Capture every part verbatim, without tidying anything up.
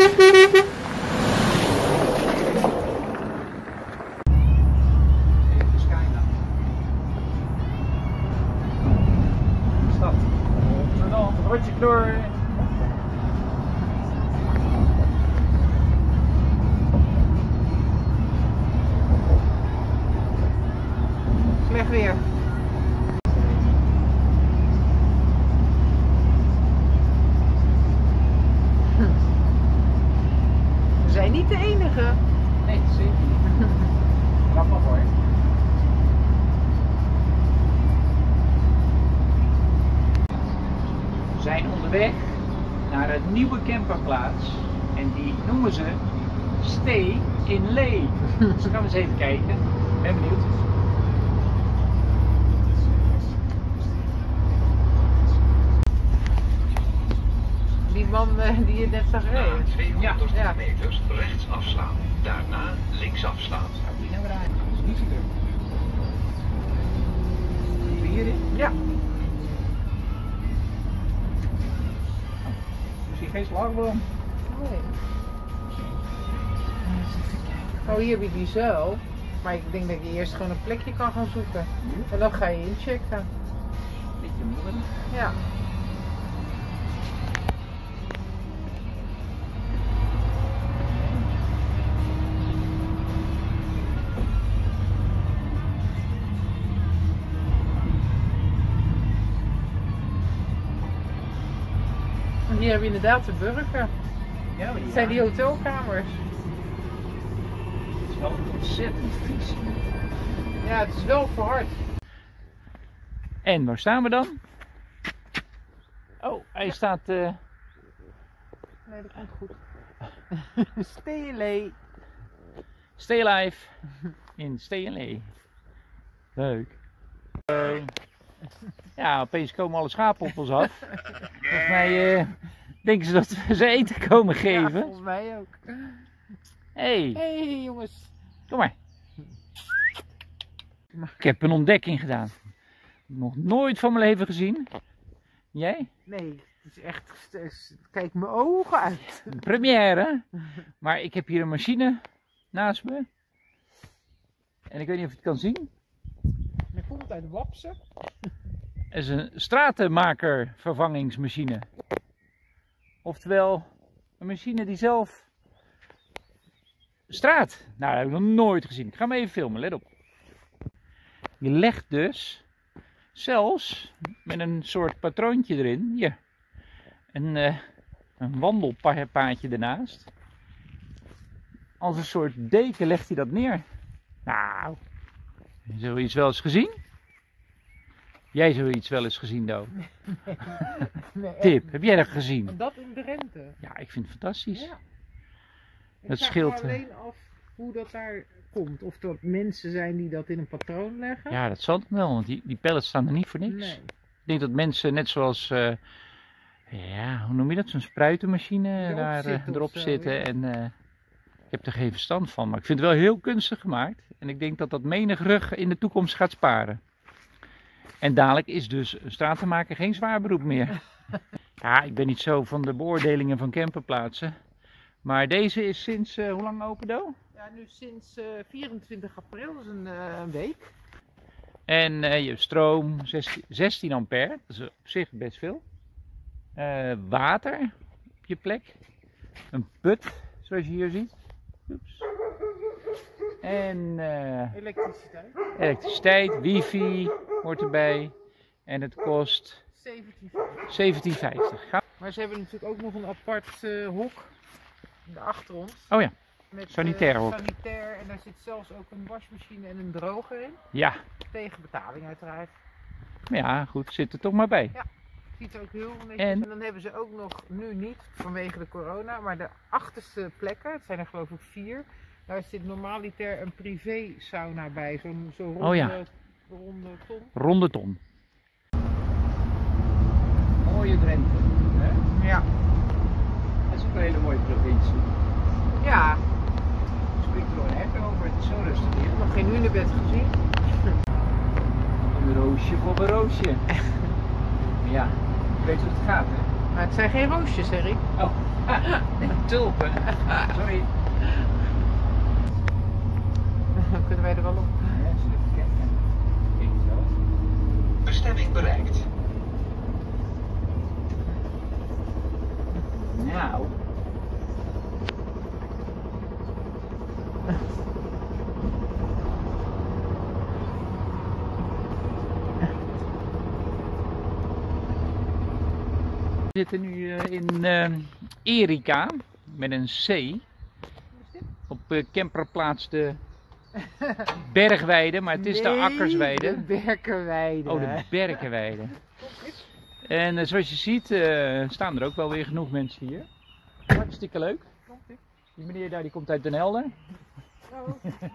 Stad. Rotterdam. Rotje knor. Slecht weer. We zijn niet de enige. Nee, zeker niet. Grappig hoor. We zijn onderweg naar een nieuwe camperplaats en die noemen ze Stay in Lee. Dus gaan we eens even kijken. Ben benieuwd. Die man uh, die je net zag rijden. Na tweehonderd Ja. meters rechts afslaan. Daarna links afslaan. Zou die nou rijden? Dat is niet zo druk. Moeten we hierin? Ja. Misschien geen slagboom. Nee. Oh, hier heb je die zuil. Maar ik denk dat je eerst gewoon een plekje kan gaan zoeken. En dan ga je inchecken. Beetje moeilijk. Ja. En hier heb je inderdaad de burger. Ja, maar Het zijn die hotelkamers. Het is wel ontzettend vies. Ja, het is wel verhard. En waar staan we dan? Oh, hij staat. Uh... Nee, dat komt goed. Stele. Stay alive in Stay in Lee. Leuk. Uh, ja, opeens komen alle schapen op ons af. Volgens mij uh, denken ze dat we ze eten komen geven. Ja, volgens mij ook. Hey, Hey jongens. kom maar. Ik heb een ontdekking gedaan. Nog nooit van mijn leven gezien. Jij? Nee, het is echt. Kijk mijn ogen uit. Een première. Maar ik heb hier een machine naast me. En ik weet niet of je het kan zien. Hij komt uit Wapsen. Het is een stratenmaker vervangingsmachine. Oftewel, een machine die zelf straat. Nou, dat heb ik nog nooit gezien. Ik ga hem even filmen, let op. Je legt dus zelfs met een soort patroontje erin, hier, een, uh, een wandelpaadje ernaast. Als een soort deken legt hij dat neer. Nou, heb je zoiets wel eens gezien? Jij zoiets wel eens gezien, Do? Nee, nee, Tip, heb jij dat gezien? dat in de rente. Ja, ik vind het fantastisch. Ja. Ik Het vraag scheelt, me alleen af hoe dat daar komt. Of dat mensen zijn die dat in een patroon leggen. Ja, dat zal het wel, want die, die pallets staan er niet voor niks. Nee. Ik denk dat mensen net zoals, uh, ja, hoe noem je dat, zo'n spruitenmachine Erop daar uh, zitten of erop zo, zitten. ja. En uh, ik heb er geen verstand van, maar ik vind het wel heel kunstig gemaakt. En ik denk dat dat menig rug in de toekomst gaat sparen. En dadelijk is dus een stratenmaker geen zwaar beroep meer. Ja, ik ben niet zo van de beoordelingen van camperplaatsen. Maar deze is sinds, uh, hoe lang open, Do? Ja, nu sinds uh, vierentwintig april, dat is een, uh, een week. En uh, je hebt stroom, zestien ampère, dat is op zich best veel. Uh, water op je plek. Een put, zoals je hier ziet. Oeps. En uh, Elektriciteit. elektriciteit, wifi hoort erbij. En het kost zeventien vijftig. Maar ze hebben natuurlijk ook nog een apart uh, hok achter ons. Oh ja, Met, sanitair uh, hok. sanitair en daar zit zelfs ook een wasmachine en een droger in. Ja, Tegen betaling uiteraard. maar ja, goed, zit er toch maar bij. Ja. Ziet er ook heel netjes. En? En dan hebben ze ook nog, nu niet vanwege de corona, maar de achterste plekken, het zijn er geloof ik vier, daar zit normaliter een privé sauna bij, zo'n zo ronde, Oh ja. ronde ton. Ronde ton. Mooie Drenthe, hè? Ja. Dat is ook een hele mooie provincie. Ja, Spreekt er gewoon echt over, het is zo rustig hier. nog geen hunebed gezien. Een roosje voor een roosje. Ja, je weet hoe het gaat, hè? Maar het zijn geen roosjes, Erik. Oh, tulpen. Sorry. Dan kunnen wij er wel op. Ja, eens even kijken. Kijk zo. Bestemming bereikt. Nou. We zitten nu uh, in uh, Erika met een C op uh, camperplaats de Bergweide, maar het is de Nee, Akkersweide. De Berkenweide. Oh, de Berkenweide. En uh, zoals je ziet uh, staan er ook wel weer genoeg mensen hier. Hartstikke leuk. Die meneer daar die komt uit Den Helder. Oh.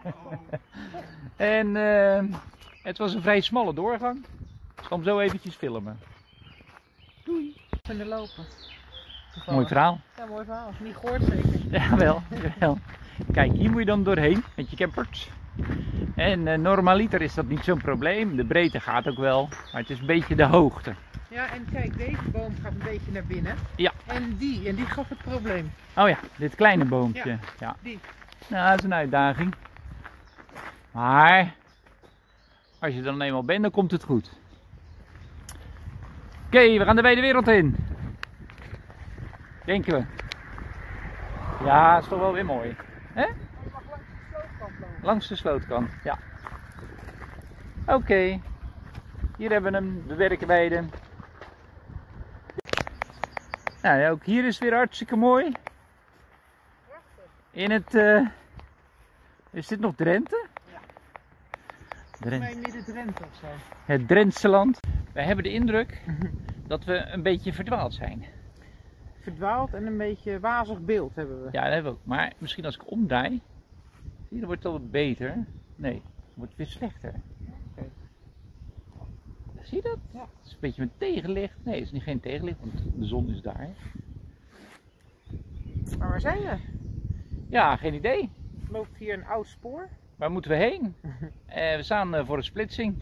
En uh, het was een vrij smalle doorgang. Ik zal hem zo eventjes filmen. Doei. Kunnen lopen. Toevallig. Mooi verhaal. Ja, mooi verhaal. Niet gehoord zeker. Jawel, jawel. Kijk, hier moet je dan doorheen met je campers. En uh, normaliter is dat niet zo'n probleem. De breedte gaat ook wel, maar het is een beetje de hoogte. Ja, en kijk, deze boom gaat een beetje naar binnen. Ja. En die, en die gaf het probleem. Oh ja, dit kleine boompje. Ja, Ja. die. Nou, dat is een uitdaging. Maar als je er dan eenmaal bent, dan komt het goed. Oké, okay, we gaan de wijde wereld in. Denken we. Ja, dat is toch wel weer mooi. Hè? Je mag langs de slootkant lopen. Langs de slootkant, ja. Oké, okay. Hier hebben we hem, de Berkenweide. Nou, ja, ook hier is het weer hartstikke mooi. In het, uh, is dit nog Drenthe? Ja. Drenthe. Bij midden Drenthe of zo. Het Drentse land. Wij hebben de indruk dat we een beetje verdwaald zijn. Verdwaald en een beetje wazig beeld hebben we. Ja, dat hebben we ook. Maar misschien als ik omdraai, zie je, dan wordt het al wat beter. Nee, het wordt weer slechter. Okay. Zie je dat? Ja. Het is een beetje met tegenlicht. Nee, het is niet geen tegenlicht, want de zon is daar. Maar waar zijn we? Ja, geen idee. Loopt hier een oud spoor? Waar moeten we heen? uh, we staan uh, voor een splitsing.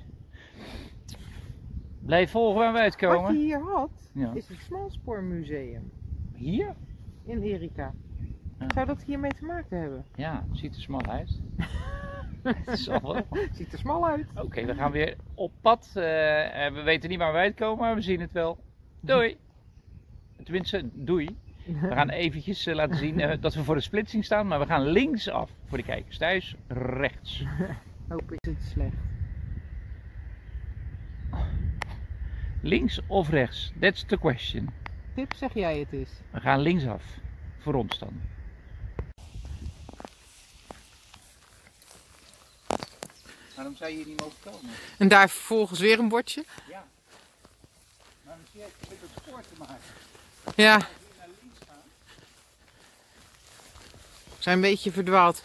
Blijf volgen waar we uitkomen. Wat je hier had, Ja. is het Smalspoormuseum Hier? in Erika. Ja. Zou dat hiermee te maken hebben? Ja, het ziet er smal uit. Het zal wel. Ziet er smal uit. Oké, okay, we gaan weer op pad. Uh, we weten niet waar we uitkomen, maar we zien het wel. Doei! Tenminste, doei. We gaan eventjes uh, laten zien uh, dat we voor de splitsing staan, maar we gaan linksaf voor de kijkers thuis, rechts. Hoop is het slecht. Links of rechts? That's the question. Tip, zeg jij het is. We gaan linksaf, voor ons dan. Waarom zou je hier niet mogen komen? En daar vervolgens weer een bordje. Ja. Maar misschien heeft het met het spoor te maken. Ja. Als we hier naar links gaan. We zijn een beetje verdwaald.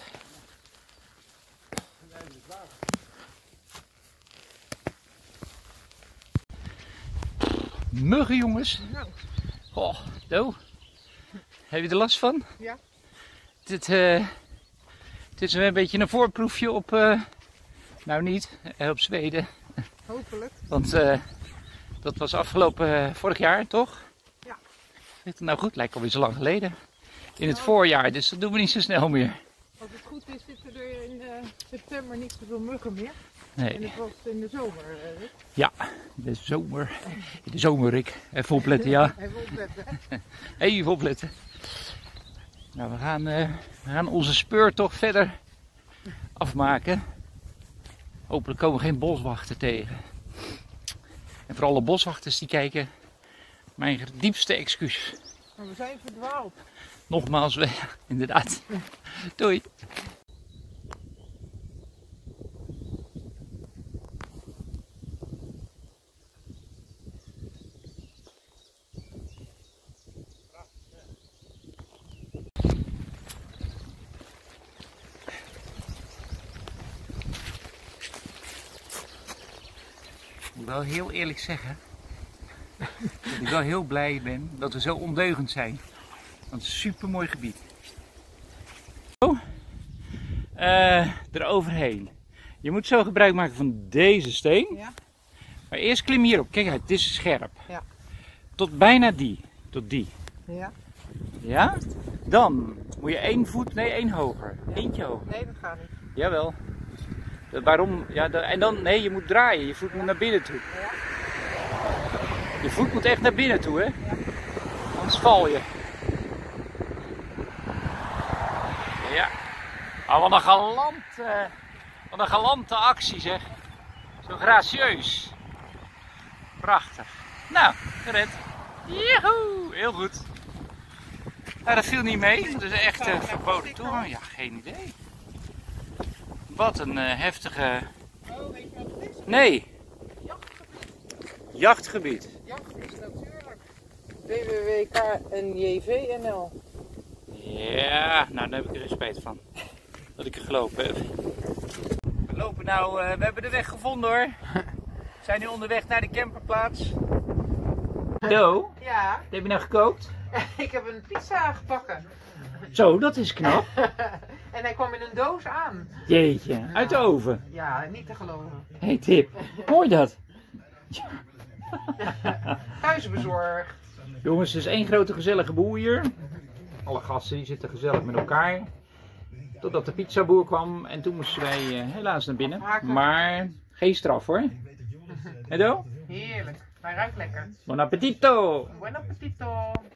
Muggen, jongens. Nou. Oh, do. Heb je er last van? Ja. Dit, uh, dit is een beetje een voorproefje op, uh, nou niet, uh, op Zweden. Hopelijk. Want uh, dat was afgelopen uh, vorig jaar, toch? Ja. Weet het nou goed? Lijkt alweer zo lang geleden. In het voorjaar, dus dat doen we niet zo snel meer. Als het goed is, zitten er in uh, september niet zoveel muggen meer. Nee. En het was in de zomer. Uh, Rick. Ja, de zomer. De zomer, Rick. Even opletten, ja. Even opletten. Even opletten. Nou, we gaan, uh, we gaan onze speurtocht verder afmaken. Hopelijk komen we geen boswachten tegen. En voor alle boswachters die kijken, mijn diepste excuus. Maar we zijn verdwaald. Nogmaals, we, inderdaad. Doei. Ik moet wel heel eerlijk zeggen dat ik wel heel blij ben dat we zo ondeugend zijn. Want het is een super mooi gebied. Zo, uh, eroverheen. Je moet zo gebruik maken van deze steen. Ja. Maar eerst klim je hierop. Kijk uit, het is scherp. Ja. Tot bijna die. Tot die. Ja? Ja? Dan moet je één voet, nee één hoger. Eentje hoger. Nee, dat gaat niet. Jawel. Dat- Waarom? Ja, da- en dan, nee, je moet draaien. Je voet moet naar binnen toe. Ja? Je voet moet echt naar binnen toe, hè? Anders val je. Ja. Oh, wat een galant, eh, wat een galante actie, zeg. Zo gracieus. Prachtig. Nou, gered. Joehoe, heel goed. Nou, dat viel niet mee. Dat is echt een verboden toegang. Ja, geen idee. Wat een uh, heftige... Oh, weet je wat het is? Nee, Jachtgebied. jachtgebied. Jacht is natuurlijk. W W W K en J V N L. Ja, nou daar heb ik er respect van. Dat ik er gelopen heb. We lopen nou, uh, we hebben de weg gevonden hoor. We zijn nu onderweg naar de camperplaats. Do, Ja, wat heb je nou gekookt? ik heb een pizza gebakken. Zo, dat is knap. En hij kwam in een doos aan. Jeetje, uit de oven. Ja, niet te geloven. Hé hey, Tip, hoor je dat? Thuisbezorgd. Jongens, het is één grote gezellige boel hier. Alle gasten die zitten gezellig met elkaar. Totdat de pizzaboer kwam en toen moesten wij uh, helaas naar binnen. Afhaken. Maar geen straf hoor. Hè Do? Heerlijk. Hij ruikt lekker. Buon appetito! Buen appetito.